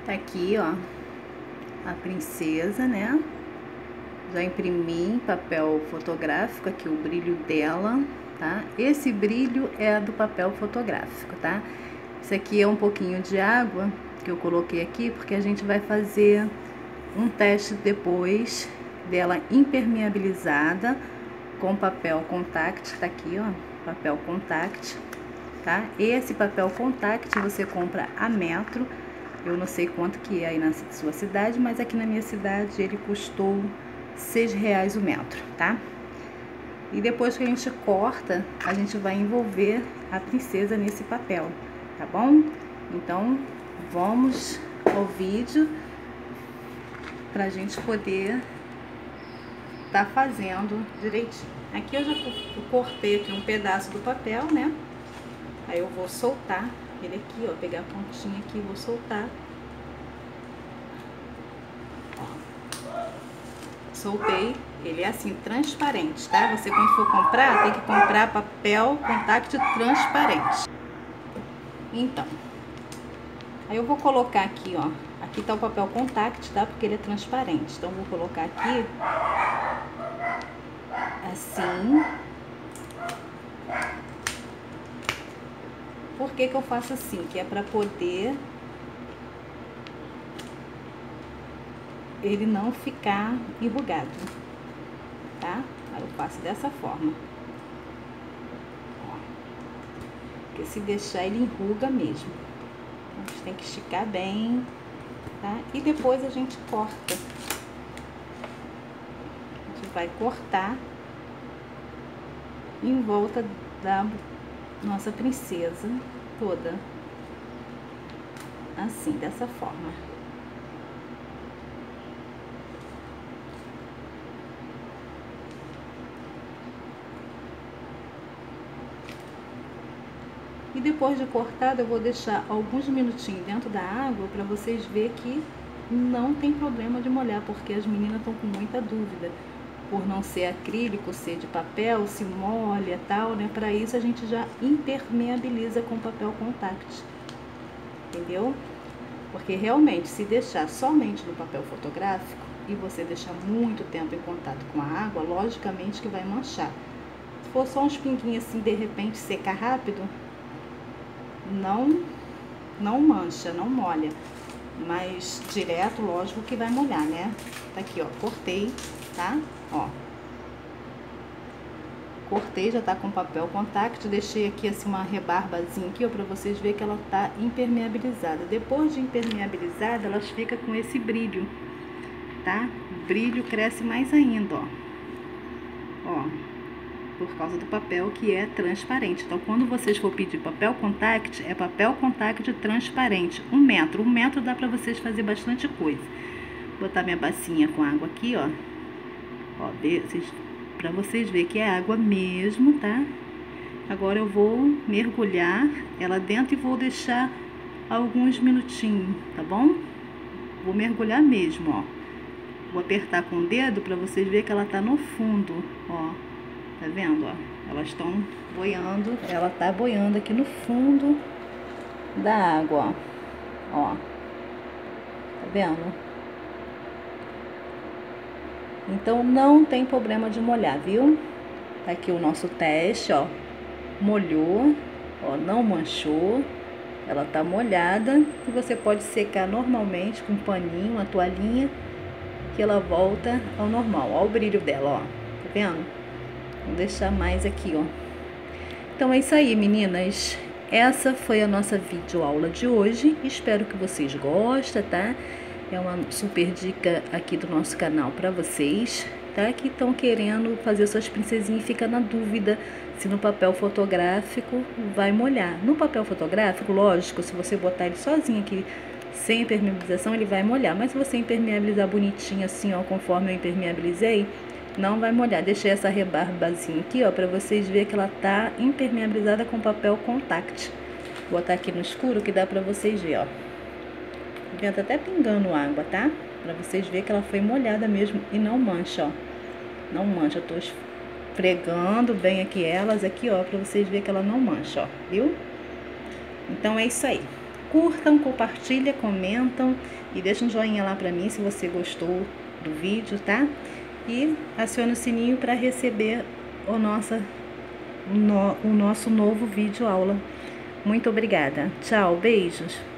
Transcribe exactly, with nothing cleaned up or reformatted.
Tá aqui, ó, a princesa, né? Já imprimi em papel fotográfico aqui o brilho dela, tá? Esse brilho é do papel fotográfico, tá? Isso aqui é um pouquinho de água que eu coloquei aqui porque a gente vai fazer um teste depois dela impermeabilizada com papel contact, tá aqui, ó, papel contact, tá? Esse papel contact você compra a metro. Eu não sei quanto que é aí na sua cidade, mas aqui na minha cidade ele custou seis reais o metro, tá? E depois que a gente corta, a gente vai envolver a princesa nesse papel, tá bom? Então, vamos ao vídeo pra gente poder tá fazendo direitinho. Aqui eu já cortei aqui um pedaço do papel, né? Aí eu vou soltar ele aqui, ó, pegar a pontinha aqui e vou soltar. Ó. Soltei. Ele é assim, transparente, tá? Você quando for comprar, tem que comprar papel contact transparente. Então, aí eu vou colocar aqui, ó. Aqui tá o papel contact, tá? Porque ele é transparente. Então, eu vou colocar aqui, assim. Por que que eu faço assim? Que é pra poder ele não ficar enrugado, tá? Aí eu faço dessa forma. Ó. Porque se deixar ele enruga mesmo. A gente tem que esticar bem, tá? E depois a gente corta. A gente vai cortar em volta da nossa princesa toda, assim, dessa forma. E depois de cortado, eu vou deixar alguns minutinhos dentro da água para vocês verem que não tem problema de molhar, porque as meninas estão com muita dúvida. Por não ser acrílico, ser de papel, se molha tal, né? Para isso a gente já impermeabiliza com papel contact, entendeu? Porque realmente, se deixar somente no papel fotográfico e você deixar muito tempo em contato com a água, logicamente que vai manchar. Se for só uns pinguinhos assim, de repente secar rápido, não, não mancha, não molha. Mas direto, lógico que vai molhar, né? Tá aqui, ó, cortei, tá? Ó. Cortei, já tá com papel contact, deixei aqui assim uma rebarbazinha aqui, ó, pra vocês verem que ela tá impermeabilizada. Depois de impermeabilizada, elas ficam com esse brilho, tá? O brilho cresce mais ainda, ó. Ó, por causa do papel que é transparente. Então, quando vocês for pedir papel contact, é papel contact transparente. Um metro, um metro dá pra vocês fazer bastante coisa. Vou botar minha bacinha com água aqui, ó. Ó, vocês, pra vocês verem que é água mesmo, tá? Agora eu vou mergulhar ela dentro e vou deixar alguns minutinhos, tá bom? Vou mergulhar mesmo, ó. Vou apertar com o dedo pra vocês verem que ela tá no fundo, ó. Tá vendo, ó? Elas estão boiando, ela tá boiando aqui no fundo da água, ó. Ó. Tá vendo? Então, não tem problema de molhar, viu? Tá aqui o nosso teste, ó. Molhou, ó, não manchou. Ela tá molhada e você pode secar normalmente com um paninho, uma toalhinha, que ela volta ao normal. Ó o brilho dela, ó. Tá vendo? Vou deixar mais aqui, ó. Então, é isso aí, meninas. Essa foi a nossa videoaula de hoje. Espero que vocês gostem, tá? É uma super dica aqui do nosso canal para vocês, tá? Que estão querendo fazer suas princesinhas e fica na dúvida se no papel fotográfico vai molhar. No papel fotográfico, lógico, se você botar ele sozinho aqui, sem impermeabilização, ele vai molhar. Mas se você impermeabilizar bonitinho assim, ó, conforme eu impermeabilizei, não vai molhar. Deixei essa rebarbazinha aqui, ó, para vocês verem que ela tá impermeabilizada com papel contact. Vou botar aqui no escuro que dá para vocês verem, ó. Tá até pingando água, tá? Pra vocês verem que ela foi molhada mesmo e não mancha, ó. Não mancha, eu tô esfregando bem aqui elas, aqui, ó, pra vocês verem que ela não mancha, ó, viu? Então, é isso aí. curtam, compartilhem, comentam e deixa um joinha lá pra mim se você gostou do vídeo, tá? E acione o sininho para receber o nosso, no, o nosso novo vídeo aula. Muito obrigada. Tchau, beijos.